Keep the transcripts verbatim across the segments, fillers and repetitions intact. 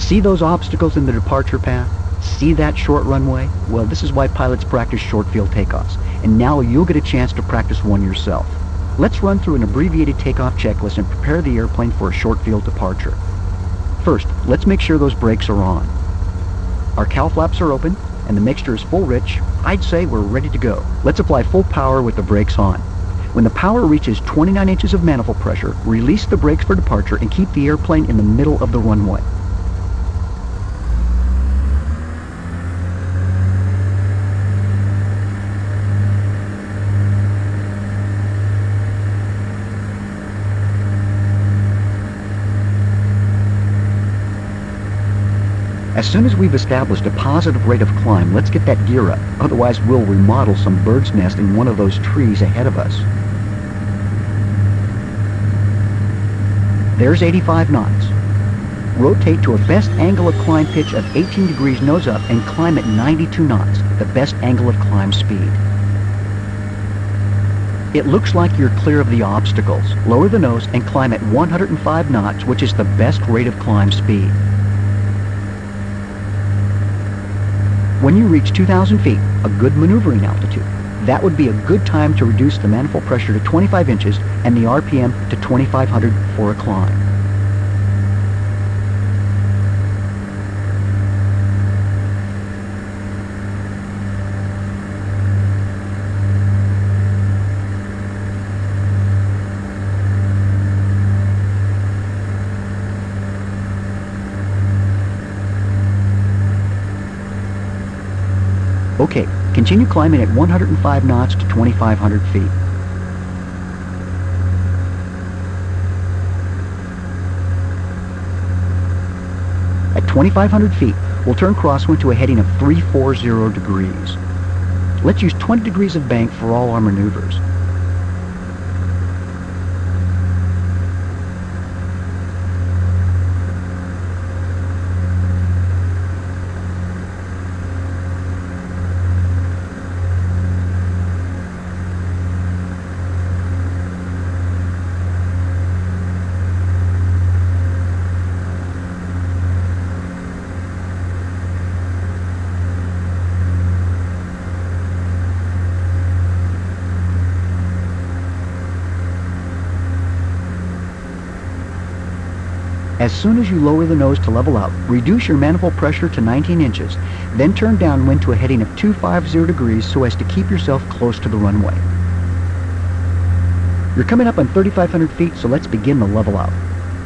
See those obstacles in the departure path? See that short runway? Well, this is why pilots practice short field takeoffs, and now you'll get a chance to practice one yourself. Let's run through an abbreviated takeoff checklist and prepare the airplane for a short field departure. First, let's make sure those brakes are on. Our cowl flaps are open, and the mixture is full rich. I'd say we're ready to go. Let's apply full power with the brakes on. When the power reaches twenty-nine inches of manifold pressure, release the brakes for departure and keep the airplane in the middle of the runway. As soon as we've established a positive rate of climb, let's get that gear up. Otherwise, we'll remodel some bird's nest in one of those trees ahead of us. There's eighty-five knots. Rotate to a best angle of climb pitch of eighteen degrees nose up and climb at ninety-two knots, the best angle of climb speed. It looks like you're clear of the obstacles. Lower the nose and climb at one hundred five knots, which is the best rate of climb speed. When you reach two thousand feet, a good maneuvering altitude, that would be a good time to reduce the manifold pressure to twenty-five inches and the R P M to twenty-five hundred for a climb. Okay, continue climbing at one hundred five knots to twenty-five hundred feet. At twenty-five hundred feet, we'll turn crosswind to a heading of three forty degrees. Let's use twenty degrees of bank for all our maneuvers. As soon as you lower the nose to level out, reduce your manifold pressure to nineteen inches, then turn downwind to a heading of two fifty degrees so as to keep yourself close to the runway. You're coming up on thirty-five hundred feet, so let's begin the level out.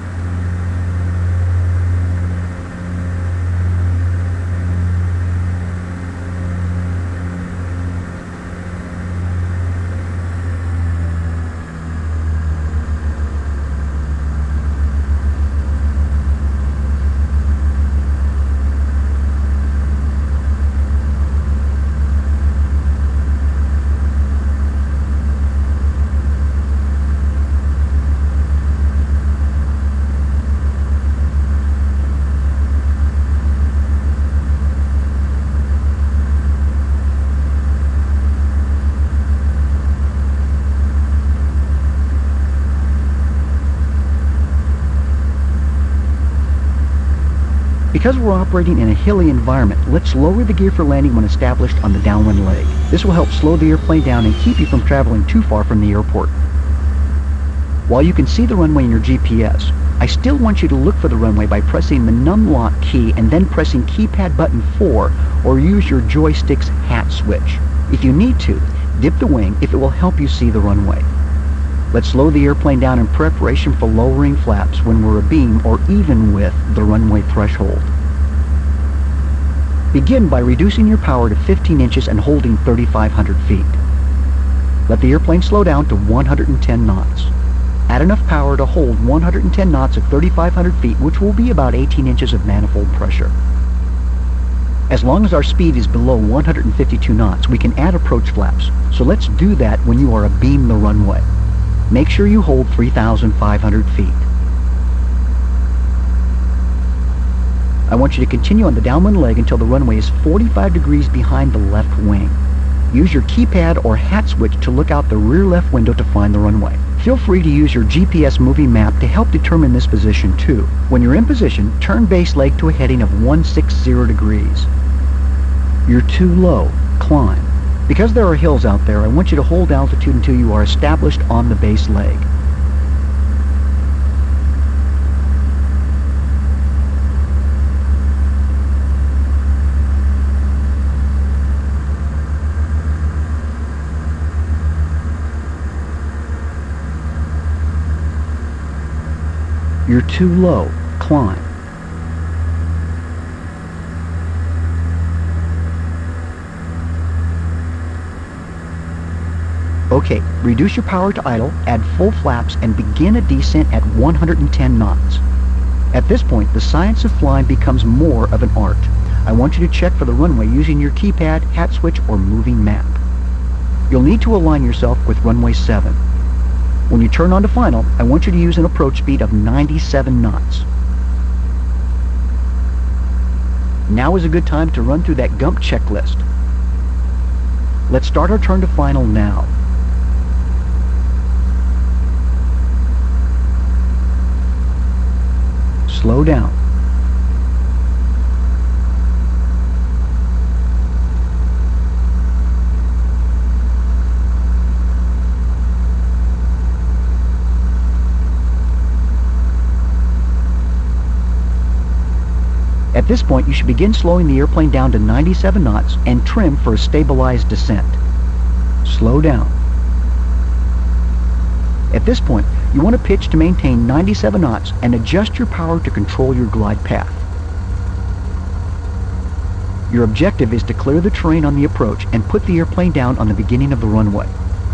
Because we're operating in a hilly environment, let's lower the gear for landing when established on the downwind leg. This will help slow the airplane down and keep you from traveling too far from the airport. While you can see the runway in your G P S, I still want you to look for the runway by pressing the num lock key and then pressing keypad button four or use your joystick's hat switch. If you need to, dip the wing if it will help you see the runway. Let's slow the airplane down in preparation for lowering flaps when we're abeam or even with the runway threshold. Begin by reducing your power to fifteen inches and holding thirty-five hundred feet. Let the airplane slow down to one hundred ten knots. Add enough power to hold one hundred ten knots at thirty-five hundred feet, which will be about eighteen inches of manifold pressure. As long as our speed is below one hundred fifty-two knots, we can add approach flaps. So let's do that when you are abeam the runway. Make sure you hold three thousand five hundred feet. I want you to continue on the downwind leg until the runway is forty-five degrees behind the left wing. Use your keypad or hat switch to look out the rear left window to find the runway. Feel free to use your G P S moving map to help determine this position too. When you're in position, turn base leg to a heading of one sixty degrees. You're too low. Climb. Because there are hills out there, I want you to hold altitude until you are established on the base leg. You're too low. Climb. Okay, reduce your power to idle, add full flaps, and begin a descent at one hundred ten knots. At this point, the science of flying becomes more of an art. I want you to check for the runway using your keypad, hat switch, or moving map. You'll need to align yourself with runway seven. When you turn on to final, I want you to use an approach speed of ninety-seven knots. Now is a good time to run through that G U M P checklist. Let's start our turn to final now. Slow down. At this point, you should begin slowing the airplane down to ninety-seven knots and trim for a stabilized descent. Slow down. At this point, you want to pitch to maintain ninety-seven knots and adjust your power to control your glide path. Your objective is to clear the terrain on the approach and put the airplane down on the beginning of the runway.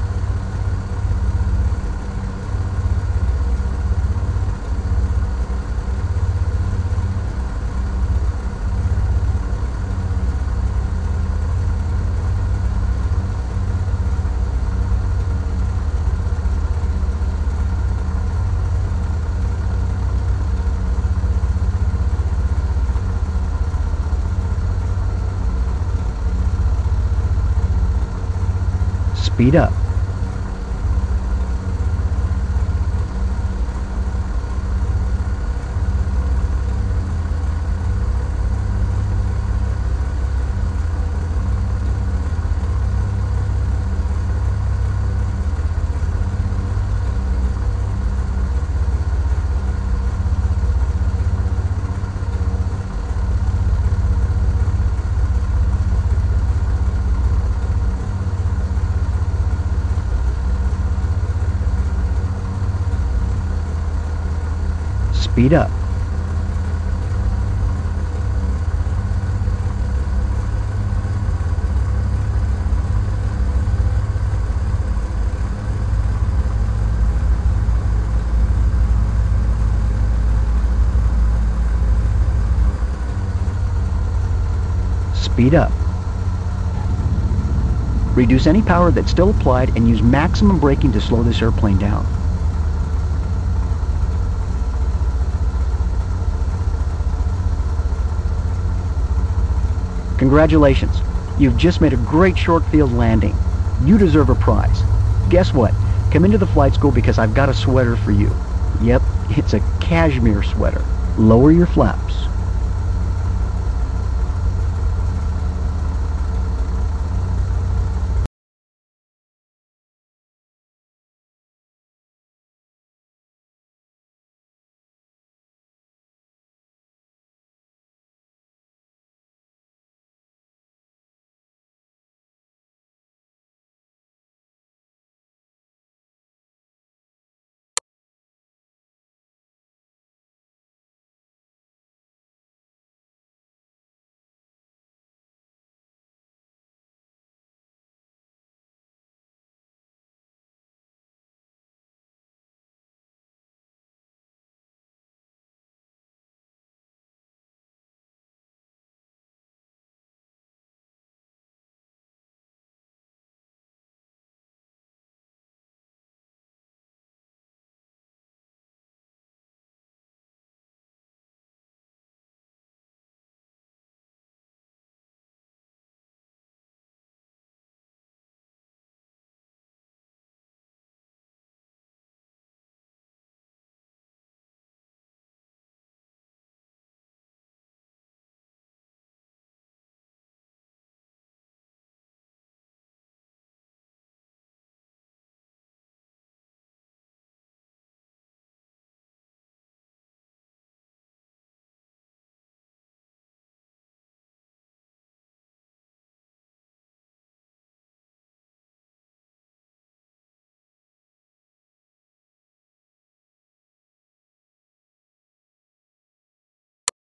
Speed up. Speed up. Speed up. Reduce any power that's still applied and use maximum braking to slow this airplane down. Congratulations, you've just made a great short field landing. You deserve a prize. Guess what? Come into the flight school because I've got a sweater for you. Yep, it's a cashmere sweater. Lower your flaps.